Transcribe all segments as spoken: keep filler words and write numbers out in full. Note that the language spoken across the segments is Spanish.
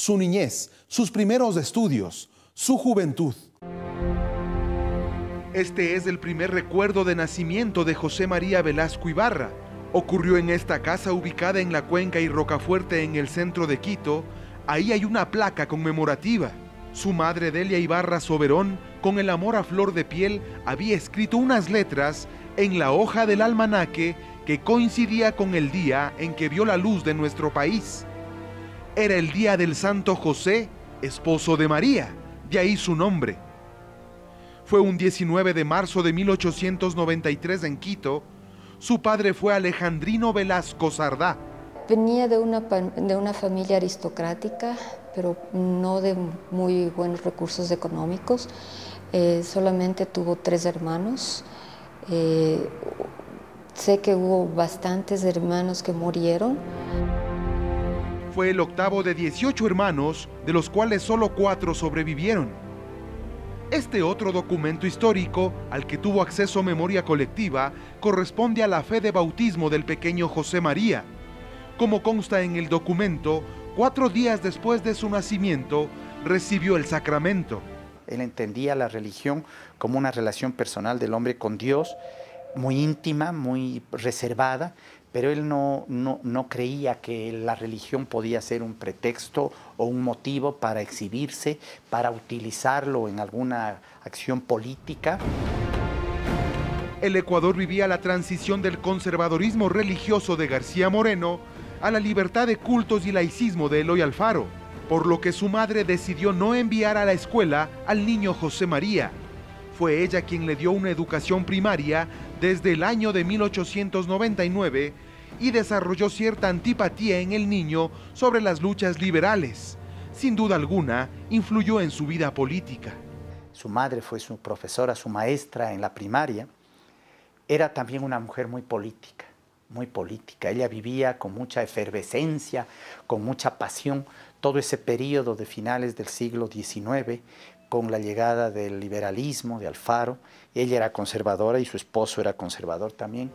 su niñez, sus primeros estudios, su juventud. Este es el primer recuerdo de nacimiento de José María Velasco Ibarra. Ocurrió en esta casa ubicada en La Cuenca y Rocafuerte, en el centro de Quito. Ahí hay una placa conmemorativa. Su madre, Delia Ibarra Soberón, con el amor a flor de piel, había escrito unas letras en la hoja del almanaque que coincidía con el día en que vio la luz de nuestro país. Era el día del Santo José, esposo de María, de ahí su nombre. Fue un diecinueve de marzo de mil ochocientos noventa y tres en Quito. Su padre fue Alejandrino Velasco Sardá. Venía de una, de una familia aristocrática, pero no de muy buenos recursos económicos. Eh, solamente tuvo tres hermanos. Eh, sé que hubo bastantes hermanos que murieron. Fue el octavo de dieciocho hermanos, de los cuales solo cuatro sobrevivieron. Este otro documento histórico, al que tuvo acceso memoria colectiva, corresponde a la fe de bautismo del pequeño José María. Como consta en el documento, cuatro días después de su nacimiento, recibió el sacramento. Él entendía la religión como una relación personal del hombre con Dios, muy íntima, muy reservada, pero él no, no, no creía que la religión podía ser un pretexto o un motivo para exhibirse, para utilizarlo en alguna acción política. El Ecuador vivía la transición del conservadorismo religioso de García Moreno a la libertad de cultos y laicismo de Eloy Alfaro, por lo que su madre decidió no enviar a la escuela al niño José María. Fue ella quien le dio una educación primaria desde el año de mil ochocientos noventa y nueve y desarrolló cierta antipatía en el niño sobre las luchas liberales. Sin duda alguna, influyó en su vida política. Su madre fue su profesora, su maestra en la primaria. Era también una mujer muy política, muy política. Ella vivía con mucha efervescencia, con mucha pasión, todo ese periodo de finales del siglo diecinueve, con la llegada del liberalismo, de Alfaro. Ella era conservadora y su esposo era conservador también.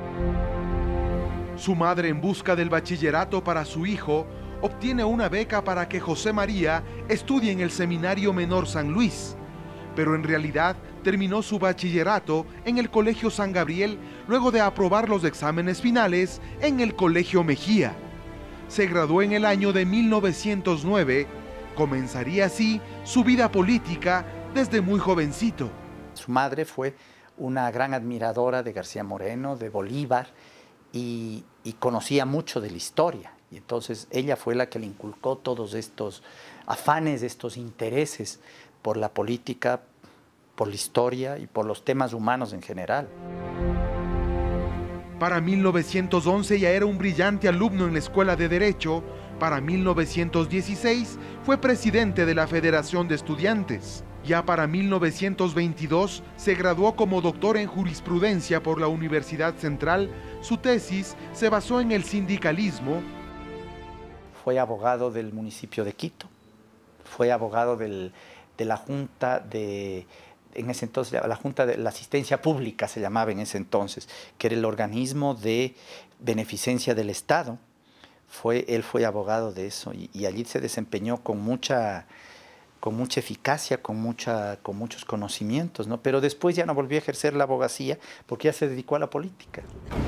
Su madre, en busca del bachillerato para su hijo, obtiene una beca para que José María estudie en el Seminario Menor San Luis, pero en realidad terminó su bachillerato en el Colegio San Gabriel luego de aprobar los exámenes finales en el Colegio Mejía. Se graduó en el año de mil novecientos nueve, comenzaría así su vida política desde muy jovencito. Su madre fue una gran admiradora de García Moreno, de Bolívar, y, y conocía mucho de la historia. Y entonces ella fue la que le inculcó todos estos afanes, estos intereses por la política, por la historia y por los temas humanos en general. Para mil novecientos once ya era un brillante alumno en la Escuela de Derecho. Para mil novecientos dieciséis fue presidente de la Federación de Estudiantes. Ya para mil novecientos veintidós se graduó como doctor en jurisprudencia por la Universidad Central. Su tesis se basó en el sindicalismo. Fue abogado del municipio de Quito, fue abogado del, de la Junta de, en ese entonces, la Junta de la Asistencia Pública se llamaba en ese entonces, que era el organismo de beneficencia del Estado. Fue, él fue abogado de eso y, y allí se desempeñó con mucha, con mucha eficacia, con, mucha, con muchos conocimientos, ¿no? Pero después ya no volvió a ejercer la abogacía porque ya se dedicó a la política.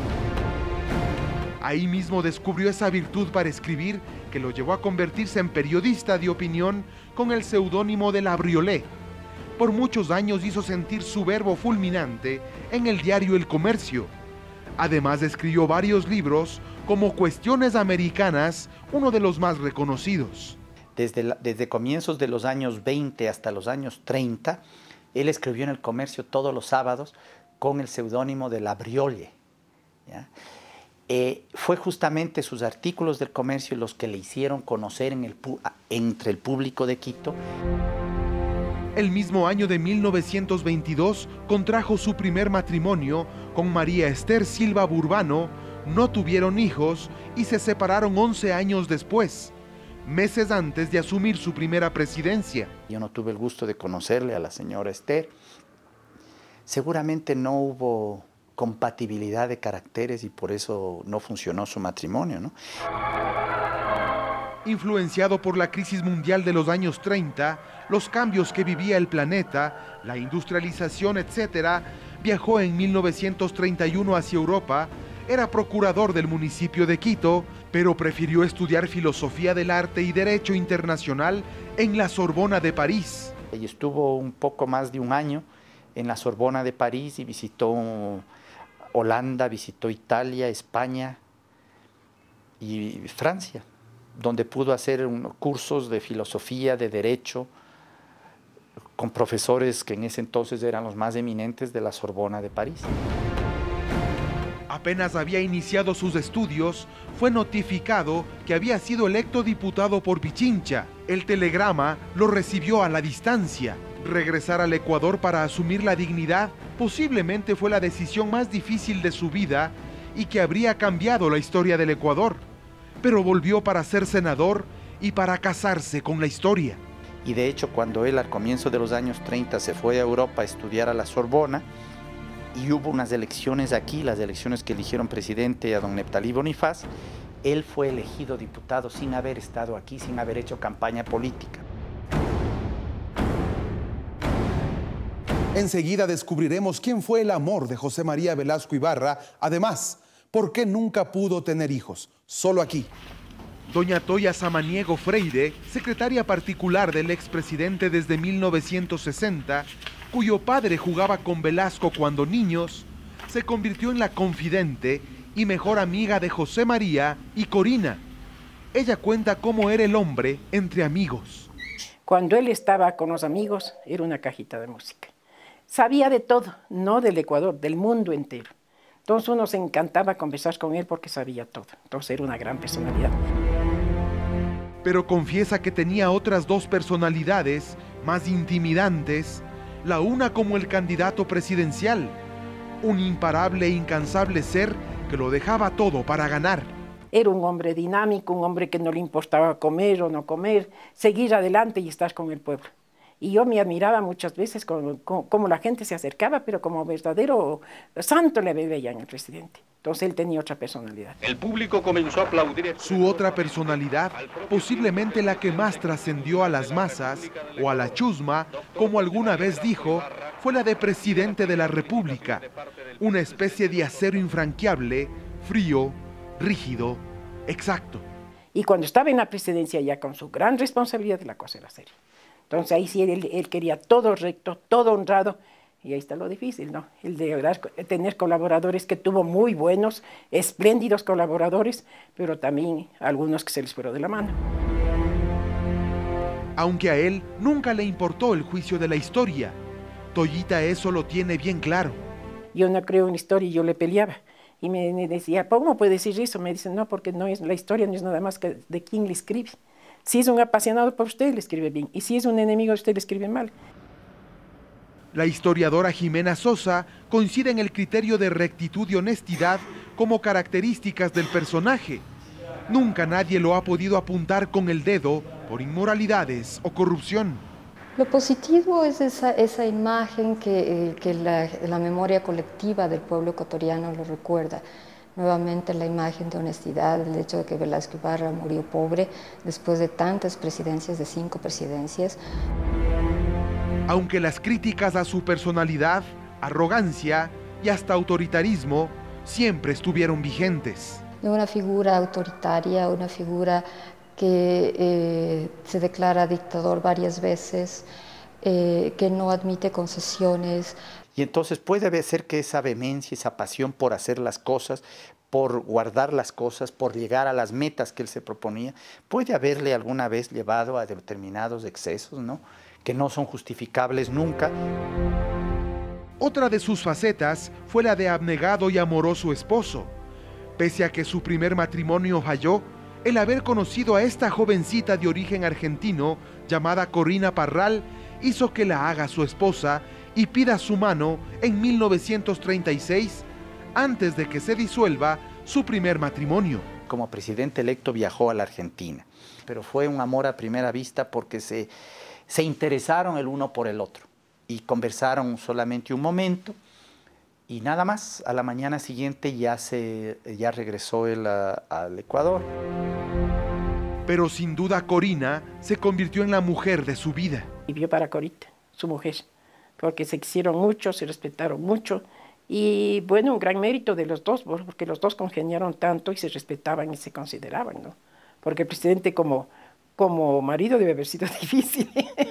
Ahí mismo descubrió esa virtud para escribir que lo llevó a convertirse en periodista de opinión con el seudónimo de Labriolé. Por muchos años hizo sentir su verbo fulminante en el diario El Comercio. Además escribió varios libros como Cuestiones Americanas, uno de los más reconocidos. Desde, la, desde comienzos de los años veinte hasta los años treinta, él escribió en El Comercio todos los sábados con el seudónimo de Labriolé, ¿ya? Eh, fue justamente sus artículos del Comercio los que le hicieron conocer en el, entre el público de Quito. El mismo año de mil novecientos veintidós contrajo su primer matrimonio con María Esther Silva Burbano. No tuvieron hijos y se separaron once años después, meses antes de asumir su primera presidencia. Yo no tuve el gusto de conocerle a la señora Esther. Seguramente no hubo compatibilidad de caracteres y por eso no funcionó su matrimonio, ¿no? Influenciado por la crisis mundial de los años treinta, los cambios que vivía el planeta, la industrialización, etcétera, viajó en mil novecientos treinta y uno hacia Europa, era procurador del municipio de Quito, pero prefirió estudiar filosofía del arte y derecho internacional en la Sorbona de París. Y estuvo un poco más de un año en la Sorbona de París y visitó Holanda, visitó Italia, España y Francia, donde pudo hacer unos cursos de filosofía, de derecho, con profesores que en ese entonces eran los más eminentes de la Sorbona de París. Apenas había iniciado sus estudios, fue notificado que había sido electo diputado por Pichincha. El telegrama lo recibió a la distancia. Regresar al Ecuador para asumir la dignidad posiblemente fue la decisión más difícil de su vida y que habría cambiado la historia del Ecuador. Pero volvió para ser senador y para casarse con la historia. Y de hecho, cuando él al comienzo de los años treinta se fue a Europa a estudiar a la Sorbona, y hubo unas elecciones aquí, las elecciones que eligieron presidente a don Neptalí Bonifaz, él fue elegido diputado sin haber estado aquí, sin haber hecho campaña política. Enseguida descubriremos quién fue el amor de José María Velasco Ibarra. Además, ¿por qué nunca pudo tener hijos? Solo aquí. Doña Toya Samaniego Freire, secretaria particular del expresidente desde mil novecientos sesenta, cuyo padre jugaba con Velasco cuando niños, se convirtió en la confidente y mejor amiga de José María y Corina. Ella cuenta cómo era el hombre entre amigos. Cuando él estaba con los amigos, era una cajita de música. Sabía de todo, no del Ecuador, del mundo entero. Entonces uno se encantaba conversar con él porque sabía todo. Entonces era una gran personalidad. Pero confiesa que tenía otras dos personalidades más intimidantes, la una como el candidato presidencial, un imparable e incansable ser que lo dejaba todo para ganar. Era un hombre dinámico, un hombre que no le importaba comer o no comer, seguir adelante y estar con el pueblo. Y yo me admiraba muchas veces como, como, como la gente se acercaba, pero como verdadero santo le veían al presidente. Entonces él tenía otra personalidad. El público comenzó a aplaudir. Su otra personalidad, posiblemente la que más trascendió a las masas o a la chusma, como alguna vez dijo, fue la de presidente de la República. Una especie de acero infranqueable, frío, rígido, exacto. Y cuando estaba en la presidencia ya con su gran responsabilidad, la cosa era seria. Entonces ahí sí él, él quería todo recto, todo honrado, y ahí está lo difícil, ¿no? El de verdad, tener colaboradores que tuvo muy buenos, espléndidos colaboradores, pero también algunos que se les fueron de la mano. Aunque a él nunca le importó el juicio de la historia, Toyita eso lo tiene bien claro. Yo no creo en la historia y yo le peleaba. Y me, me decía, ¿cómo puede decir eso? Me dicen, no, porque no es, la historia no es nada más que de quién le escribe. Si es un apasionado por usted, le escribe bien. Y si es un enemigo, usted le escribe mal. La historiadora Jimena Sosa coincide en el criterio de rectitud y honestidad como características del personaje. Nunca nadie lo ha podido apuntar con el dedo por inmoralidades o corrupción. Lo positivo es esa, esa imagen que, eh, que la, la memoria colectiva del pueblo ecuatoriano lo recuerda. Nuevamente la imagen de honestidad, el hecho de que Velasco Ibarra murió pobre después de tantas presidencias, de cinco presidencias. Aunque las críticas a su personalidad, arrogancia y hasta autoritarismo siempre estuvieron vigentes. Una figura autoritaria, una figura que eh, se declara dictador varias veces, eh, que no admite concesiones. Y entonces puede ser que esa vehemencia, esa pasión por hacer las cosas, por guardar las cosas, por llegar a las metas que él se proponía, puede haberle alguna vez llevado a determinados excesos, ¿no?, que no son justificables nunca. Otra de sus facetas fue la de abnegado y amoroso esposo. Pese a que su primer matrimonio falló, el haber conocido a esta jovencita de origen argentino llamada Corina Parral hizo que la haga su esposa y pida su mano en mil novecientos treinta y seis, antes de que se disuelva su primer matrimonio. Como presidente electo viajó a la Argentina, pero fue un amor a primera vista porque se, se interesaron el uno por el otro y conversaron solamente un momento y nada más. A la mañana siguiente ya, se, ya regresó él a, al Ecuador. Pero sin duda Corina se convirtió en la mujer de su vida. Vivió para Corita, su mujer, porque se quisieron mucho, se respetaron mucho. Y bueno, un gran mérito de los dos, porque los dos congeniaron tanto y se respetaban y se consideraban, ¿no? Porque el presidente como, como marido debe haber sido difícil.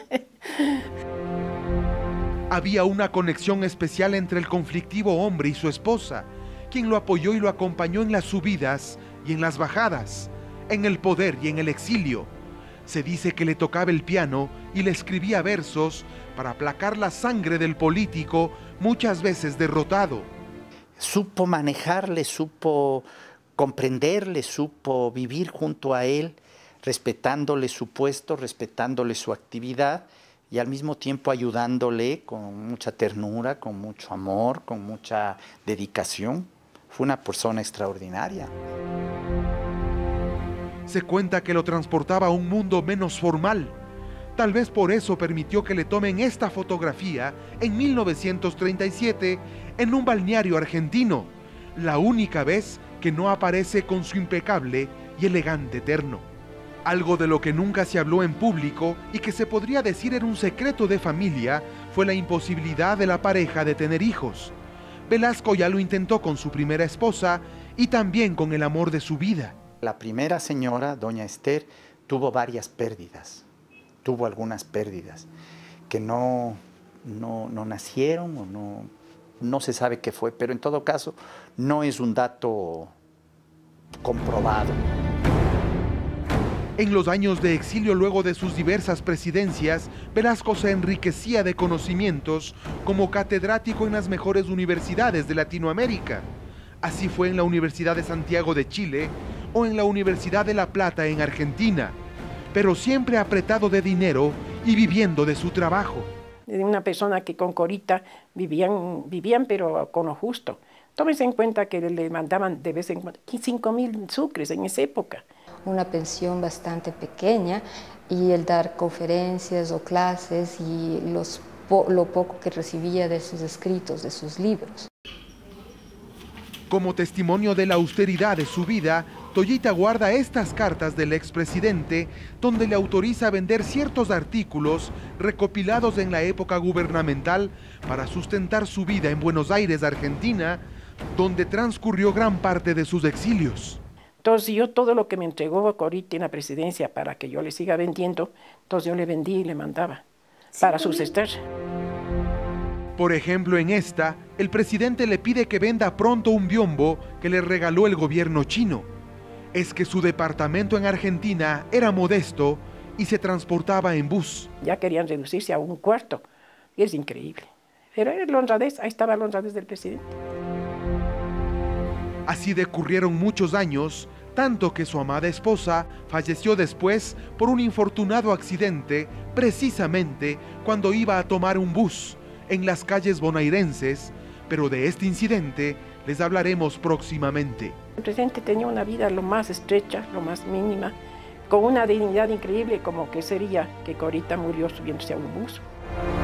Había una conexión especial entre el conflictivo hombre y su esposa, quien lo apoyó y lo acompañó en las subidas y en las bajadas, en el poder y en el exilio. Se dice que le tocaba el piano y le escribía versos para aplacar la sangre del político, muchas veces derrotado. Supo manejarle, supo comprenderle, supo vivir junto a él, respetándole su puesto, respetándole su actividad y al mismo tiempo ayudándole con mucha ternura, con mucho amor, con mucha dedicación. Fue una persona extraordinaria. Se cuenta que lo transportaba a un mundo menos formal. Tal vez por eso permitió que le tomen esta fotografía en mil novecientos treinta y siete en un balneario argentino, la única vez que no aparece con su impecable y elegante terno. Algo de lo que nunca se habló en público y que se podría decir era un secreto de familia fue la imposibilidad de la pareja de tener hijos. Velasco ya lo intentó con su primera esposa y también con el amor de su vida. La primera señora, doña Esther, tuvo varias pérdidas, tuvo algunas pérdidas que no, no, no nacieron o no, no se sabe qué fue, pero en todo caso no es un dato comprobado. En los años de exilio luego de sus diversas presidencias, Velasco se enriquecía de conocimientos como catedrático en las mejores universidades de Latinoamérica. Así fue en la Universidad de Santiago de Chile o en la Universidad de La Plata en Argentina, pero siempre apretado de dinero y viviendo de su trabajo. De una persona que con Corita vivían, vivían pero con lo justo. Tómense en cuenta que le mandaban de vez en cuando cinco mil sucres en esa época. Una pensión bastante pequeña y el dar conferencias o clases y los, lo poco que recibía de sus escritos, de sus libros. Como testimonio de la austeridad de su vida, Toyita guarda estas cartas del expresidente donde le autoriza vender ciertos artículos recopilados en la época gubernamental para sustentar su vida en Buenos Aires, Argentina, donde transcurrió gran parte de sus exilios. Entonces yo todo lo que me entregó a Corita en la presidencia para que yo le siga vendiendo, entonces yo le vendí y le mandaba para subsistir. Por ejemplo, en esta, el presidente le pide que venda pronto un biombo que le regaló el gobierno chino. Es que su departamento en Argentina era modesto y se transportaba en bus. Ya querían reducirse a un cuarto, y es increíble. Pero era la honradez, ahí estaba la honradez del presidente. Así decurrieron muchos años, tanto que su amada esposa falleció después por un infortunado accidente, precisamente cuando iba a tomar un bus en las calles bonaerenses, pero de este incidente les hablaremos próximamente. El presidente tenía una vida lo más estrecha, lo más mínima, con una dignidad increíble como que sería que Corita murió subiéndose a un bus.